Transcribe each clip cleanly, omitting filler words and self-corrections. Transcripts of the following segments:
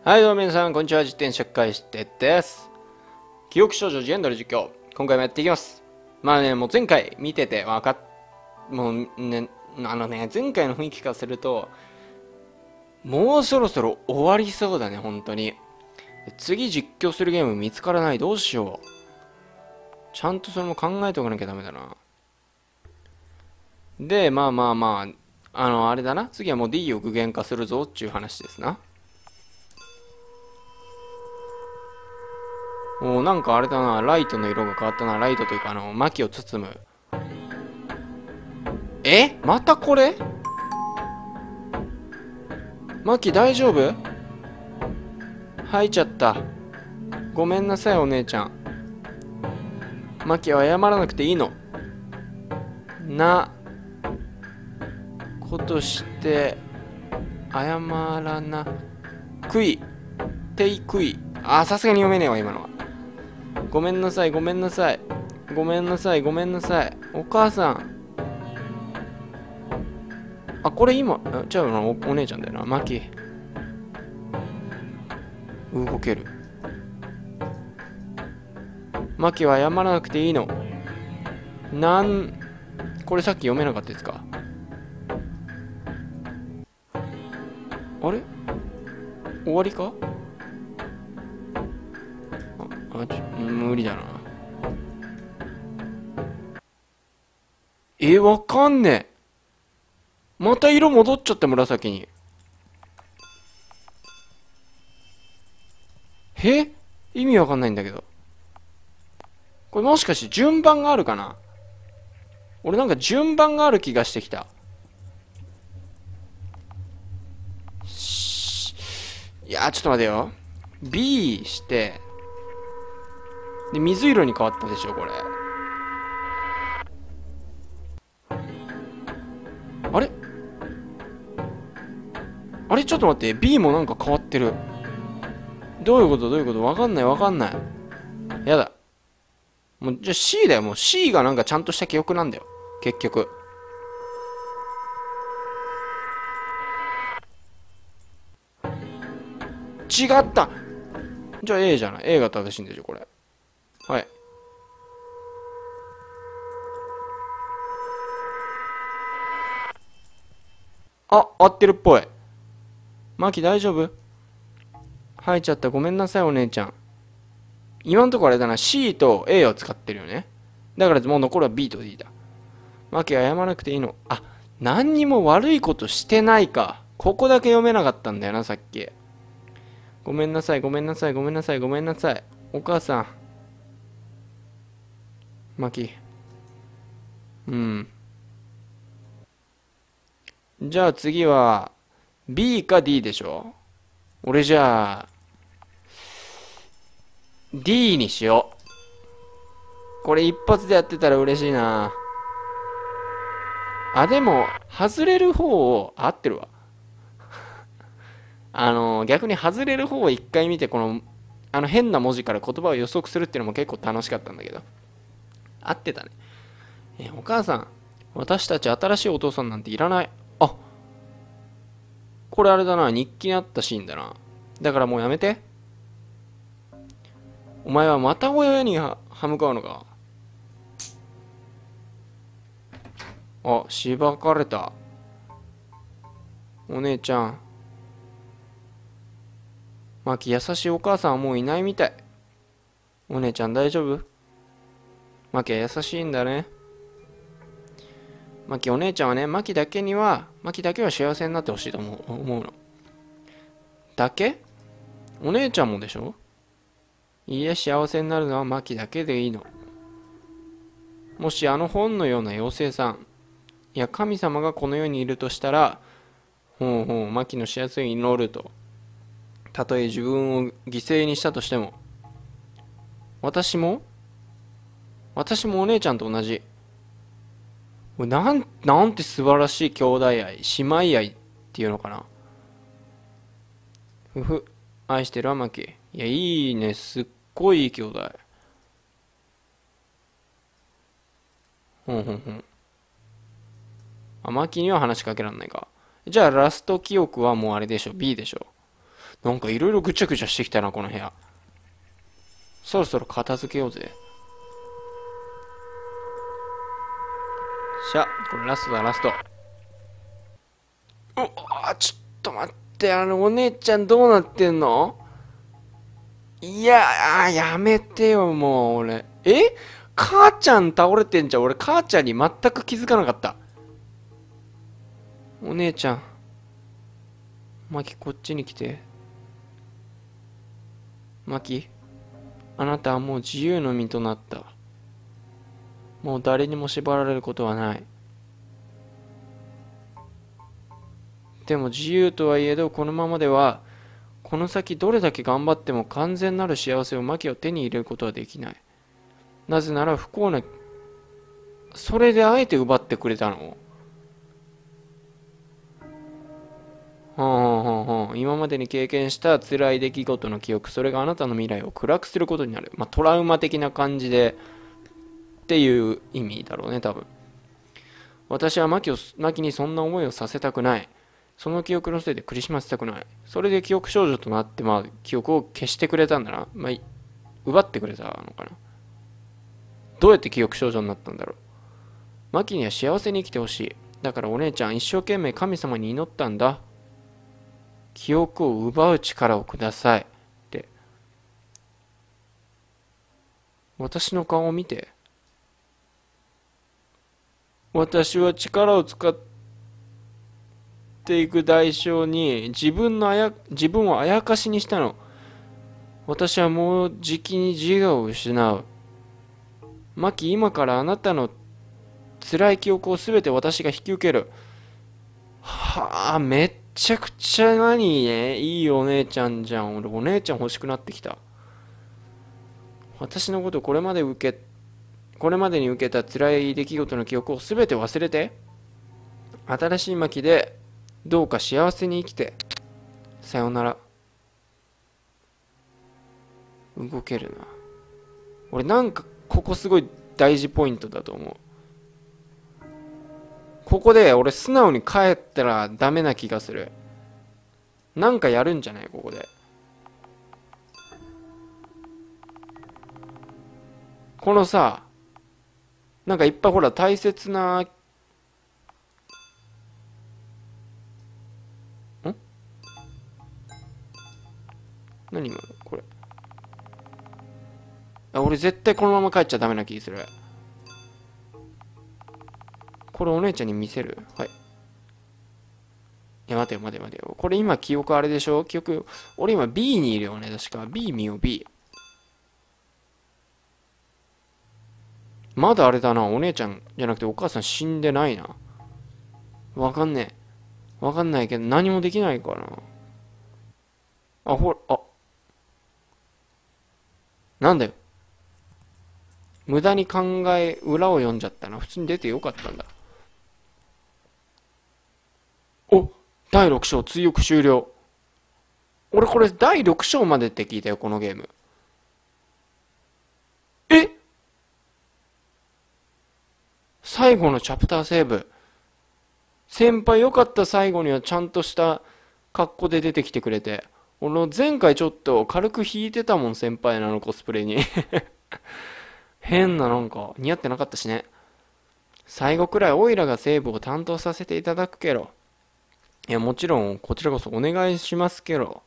はいどうも皆さん、こんにちは。自転車会してです。記憶少女ジェンダル実況、今回もやっていきます。まあね、もう前回見ててもうね、前回の雰囲気からすると、もうそろそろ終わりそうだね、本当に。次実況するゲーム見つからない、どうしよう。ちゃんとそれも考えておかなきゃダメだな。で、あれだな。次はもう D を具現化するぞっていう話ですな。もうなんかあれだな、ライトの色が変わったな。ライトというか薪を包む。またこれ？薪大丈夫？吐いちゃった。ごめんなさいお姉ちゃん。薪は謝らなくていいの。なことして謝らなくいていくい。さすがに読めねえわ今のは。ごめんなさいごめんなさいごめんなさいごめんなさい。お母さん。これ今じゃあお姉ちゃんだよな。マキ動ける。マキは謝らなくていいの。これさっき読めなかったですか？あれ終わりか？無理だな。わかんねえ。また色戻っちゃった紫に。意味わかんないんだけど。これもしかして順番があるかな？俺なんか順番がある気がしてきた。いやちょっと待てよ。B して、で、水色に変わったでしょ、これ。あれちょっと待って。B もなんか変わってる。どういうことわかんない。やだ。もう、じゃあ C だよ。もう C がなんかちゃんとした記憶なんだよ。結局。違った。じゃあ A じゃない。A が正しいんでしょ、これ。はい。合ってるっぽい。マキ大丈夫？吐いちゃった。ごめんなさい、お姉ちゃん。今のところあれだな。C と A を使ってるよね。だからもう残るは B と D だ。マキは謝らなくていいの。何にも悪いことしてないか。ここだけ読めなかったんだよな、さっき。ごめんなさい。お母さん。マキ。じゃあ次は B か D でしょ？俺じゃあ D にしよう。これ一発でやってたら嬉しいな。でも、外れる方を、合ってるわ。逆に外れる方を一回見て、変な文字から言葉を予測するっていうのも結構楽しかったんだけど。合ってたね。お母さん、私たち新しいお父さんなんていらない。これあれだな。日記にあったシーンだな。だからもうやめて。お前はまた親に歯向かうのか。しばかれた。お姉ちゃん。マキ、優しいお母さんはもういないみたい。お姉ちゃん大丈夫？マキは優しいんだね。マキ、お姉ちゃんはね、マキだけは幸せになってほしいと思うの。だけ？お姉ちゃんもでしょ？いいえ、幸せになるのはマキだけでいいの。もしあの本のような妖精さん、いや神様がこの世にいるとしたら、マキの幸せを祈ると。たとえ自分を犠牲にしたとしても、私もお姉ちゃんと同じ。なんて素晴らしい兄弟愛、姉妹愛っていうのかな。愛してるわ、マキ。いや、いいね、すっごいいい兄弟。マキには話しかけらんないか。じゃあ、ラスト記憶はもうあれでしょ、B でしょ。 なんかいろいろぐちゃぐちゃしてきたな、この部屋。そろそろ片付けようぜ。これラストだ、ラスト。ちょっと待って、お姉ちゃんどうなってんの？いややめてよ、もう、俺。母ちゃん倒れてんじゃん。俺、母ちゃんに全く気づかなかった。お姉ちゃん。マキ、こっちに来て。マキ、あなたはもう自由の身となった。もう誰にも縛られることはない。でも自由とはいえど、このままでは、この先どれだけ頑張っても完全なる幸せをマキを手に入れることはできない。なぜなら不幸な、それであえて奪ってくれたの？今までに経験した辛い出来事の記憶、それがあなたの未来を暗くすることになる。トラウマ的な感じで、っていう意味だろうね、多分。私はマキにそんな思いをさせたくない。その記憶のせいで苦しませたくない。それで記憶少女となって、記憶を消してくれたんだな。奪ってくれたのかな。どうやって記憶少女になったんだろう。マキには幸せに生きてほしい。だからお姉ちゃん一生懸命神様に祈ったんだ。記憶を奪う力をください。って。私の顔を見て。私は力を使っていく代償に自分をあやかしにしたの。私はもうじきに自我を失う。マキ、今からあなたの辛い記憶をすべて私が引き受ける。めっちゃくちゃいいお姉ちゃんじゃん。俺お姉ちゃん欲しくなってきた。私のことこれまでに受けた辛い出来事の記憶をすべて忘れて。新しいマキでどうか幸せに生きて。さよなら。動けるな。俺なんかここすごい大事ポイントだと思う。ここで俺素直に帰ったらダメな気がする。なんかやるんじゃないここで。このさ、なんかいっぱいほら大切な、何今のこれ。俺絶対このまま帰っちゃダメな気する。これお姉ちゃんに見せる？はい。いや、待てよ。これ今記憶あれでしょ？記憶、俺今 B にいるよね。確か。B 見よう、B。まだあれだな。お姉ちゃんじゃなくてお母さん死んでないな。わかんないけど何もできないかな。なんだよ。無駄に裏を読んじゃったな。普通に出てよかったんだ。第6章追憶終了。俺これ第6章までって聞いたよ、このゲーム。最後のチャプターセーブ。先輩よかった、最後にはちゃんとした格好で出てきてくれて。俺前回ちょっと軽く引いてたもん、先輩のコスプレに。変ななんか似合ってなかったしね。最後くらいオイラがセーブを担当させていただくけど。いや、もちろん、こちらこそお願いしますけど。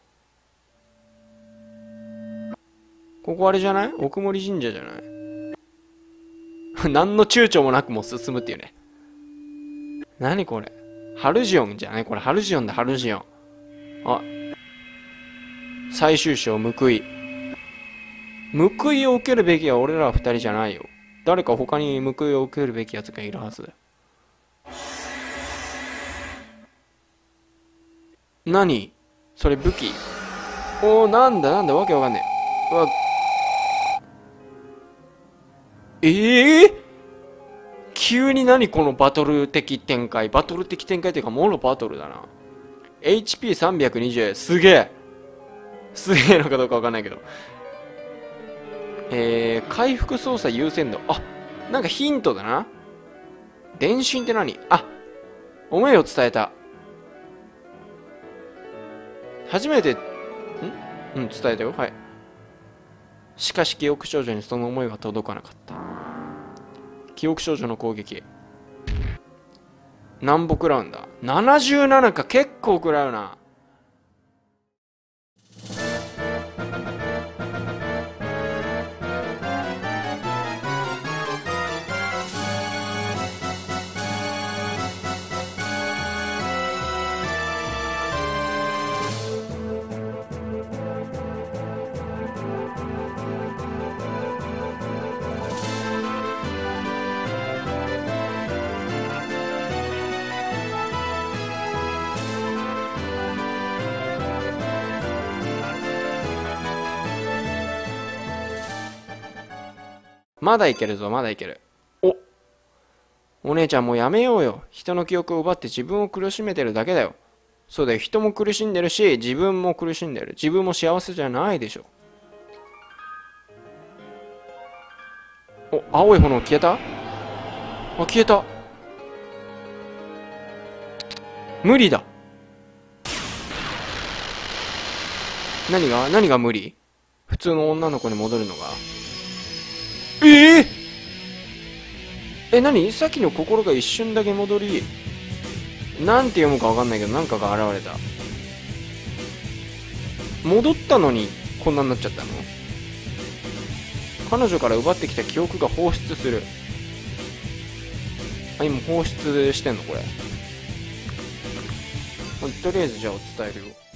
ここあれじゃない？奥森神社じゃない？何の躊躇もなくもう進むっていうね。何これ？ハルジオンじゃない？これハルジオンだ、ハルジオン。最終章、報い。報いを受けるべきは俺ら二人じゃないよ。誰か他に報いを受けるべきやつがいるはずだ。何それ武器？なんだわけわかんねえ。急に何このバトル的展開っていうかモロバトルだな。 HP320 すげえのかどうかわかんないけど、回復操作優先度。なんかヒントだな。電信って何？思いを伝えた。 初めて、伝えたよ。はい。しかし記憶少女にその思いは届かなかった。記憶少女の攻撃。何歩食らうんだ。77か、結構食らうな。まだいけるぞ、まだいける。お姉ちゃんもうやめようよ。人の記憶を奪って自分を苦しめてるだけだよ。そうだよ、人も苦しんでるし、自分も苦しんでる。自分も幸せじゃないでしょ。青い炎消えた？消えた。無理だ。何が無理？普通の女の子に戻るのが？何？さっきの心が一瞬だけ戻り、なんて読むかわかんないけど、なんかが現れた。戻ったのに、こんなになっちゃったの？彼女から奪ってきた記憶が放出する。今放出してんのこれ。とりあえずじゃあ伝えるよ。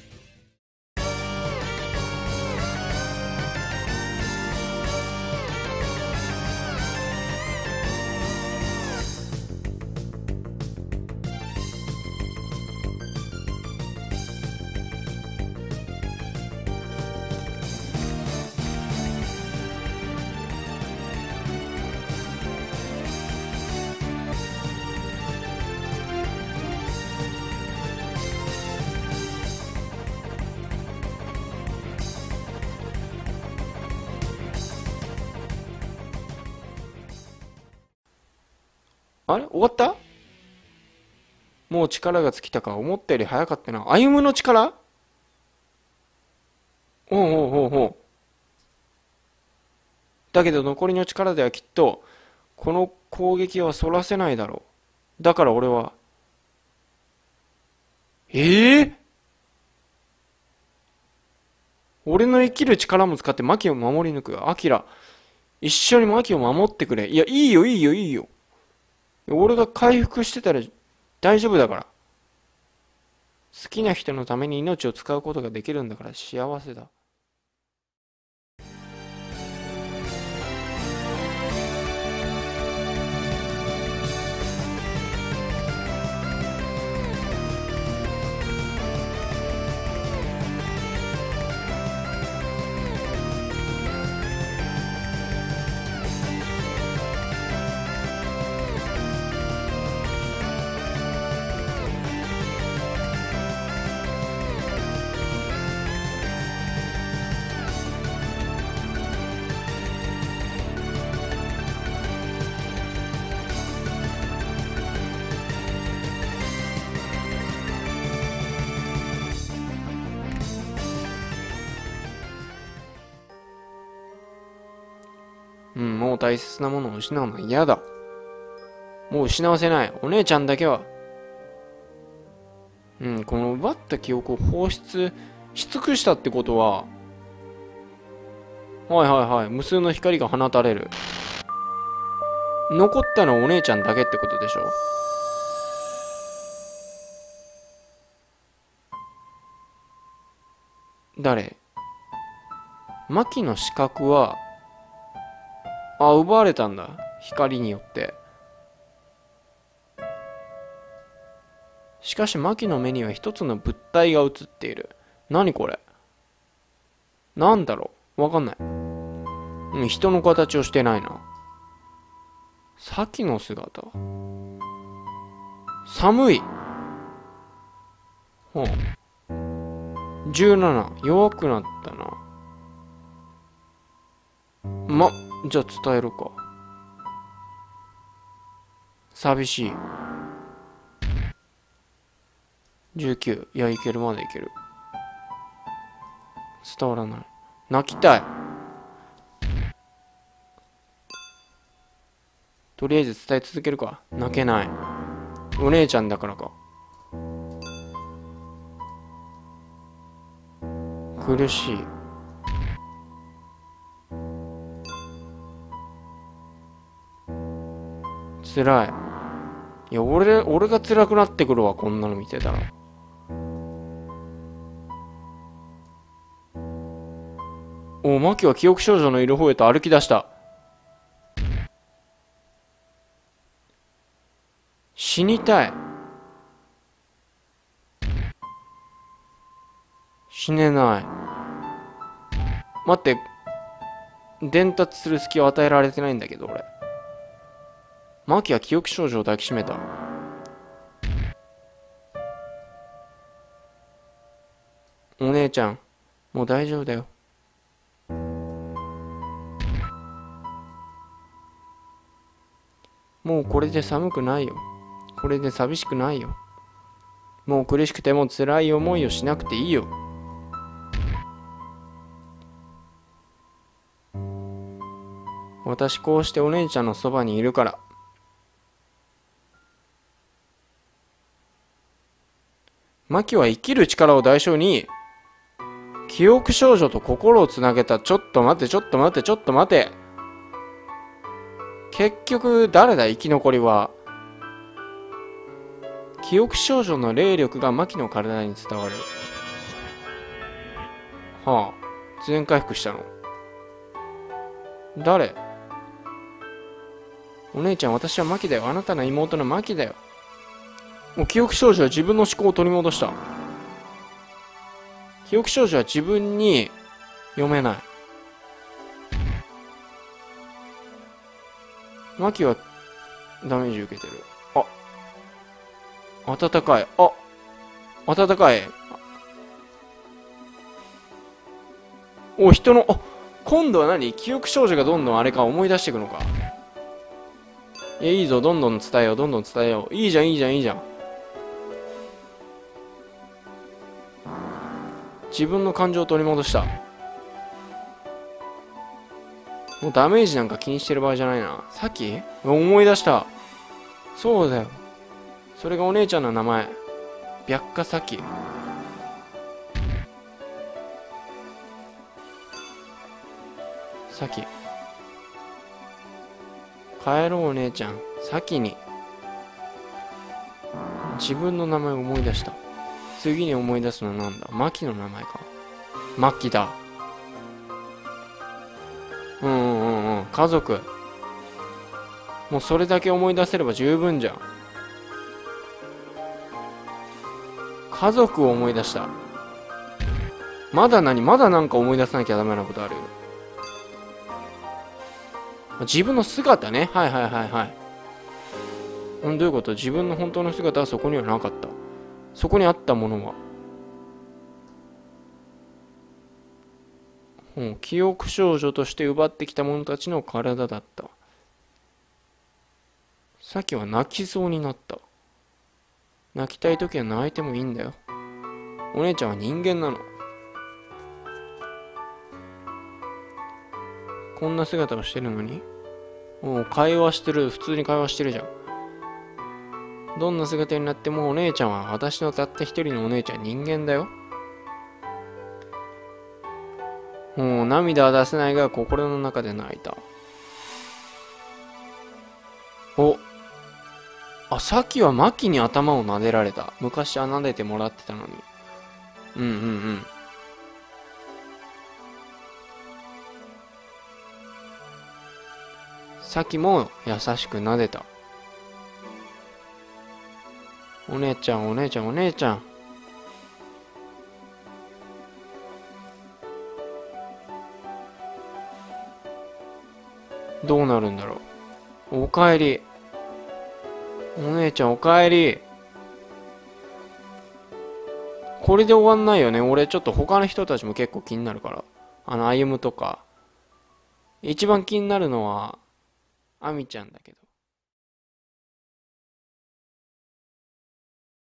あれ終わった？もう力が尽きたか。思ったより早かったな。歩夢の力？おうおうおうおう。だけど残りの力ではきっと、この攻撃はそらせないだろう。だから俺は、俺の生きる力も使ってマキを守り抜く。アキラ、一緒にマキを守ってくれ。いや、いいよ、いいよ、いいよ。俺が回復してたら大丈夫だから。好きな人のために命を使うことができるんだから幸せだ。もう大切なものを失うのは嫌だ。もう失わせない。お姉ちゃんだけは。この奪った記憶を放出し尽くしたってことは、無数の光が放たれる。残ったのはお姉ちゃんだけってことでしょ。誰？マキの視覚は、奪われたんだ。光によって。しかしマキの目には一つの物体が映っている。何これ？なんだろう？わかんない。人の形をしてないな。サキの姿。寒い。17。弱くなったな。じゃあ伝えるか。寂しい。19。いや、いける、まだいける。 伝わらない。泣きたい。とりあえず伝え続けるか。泣けない。お姉ちゃんだからか。苦しい。辛い。いや、俺が辛くなってくるわ、こんなの見てたら。お、マキは記憶少女のいる方へと歩き出した。死にたい。死ねない。待って、伝達する隙を与えられてないんだけど、俺。マキは記憶少女を抱きしめた。お姉ちゃん、もう大丈夫だよ。もうこれで寒くないよ。これで寂しくないよ。もう苦しくても辛い思いをしなくていいよ。私こうしてお姉ちゃんのそばにいるから。マキは生きる力を代償に記憶少女と心をつなげた。ちょっと待って、ちょっと待って、ちょっと待て。結局誰だ、生き残りは。記憶少女の霊力がマキの体に伝わる。はあ、全回復したの。誰？お姉ちゃん、私はマキだよ。あなたの妹のマキだよ。記憶少女は自分の思考を取り戻した。記憶少女は自分に読めない。マキはダメージ受けてる。あ、暖かい。あ、暖かい。お、人の、あ、今度は何？記憶少女がどんどんあれか思い出していくのか。いや、いいぞ、どんどん伝えよう、どんどん伝えよう。いいじゃん、いいじゃん、いいじゃん。自分の感情を取り戻した。もうダメージなんか気にしてる場合じゃないな。さっき思い出した。そうだよ。それがお姉ちゃんの名前。白花咲。咲。帰ろうお姉ちゃん。咲に。自分の名前を思い出した。次に思い出すのはなんだ？マキの名前か。マキだ。家族。もうそれだけ思い出せれば十分じゃん。家族を思い出した。まだなんか思い出さなきゃダメなことある？自分の姿ね。はいはいはいはい。どういうこと？自分の本当の姿はそこにはなかった。そこにあったものは、記憶少女として奪ってきた者たちの体だった。さっきは泣きそうになった。泣きたいときは泣いてもいいんだよ。お姉ちゃんは人間なの。こんな姿をしてるのに、もう会話してる。普通に会話してるじゃん。どんな姿になってもお姉ちゃんは私のたった一人のお姉ちゃん、人間だよ。もう涙は出せないが心の中で泣いた。さっきはマキに頭を撫でられた。昔は撫でてもらってたのに。さっきも優しく撫でた。お姉ちゃん、お姉ちゃん、お姉ちゃん。どうなるんだろう。おかえり。お姉ちゃん、おかえり。これで終わんないよね。俺ちょっと他の人たちも結構気になるから。歩夢とか。一番気になるのは、アミちゃんだけど。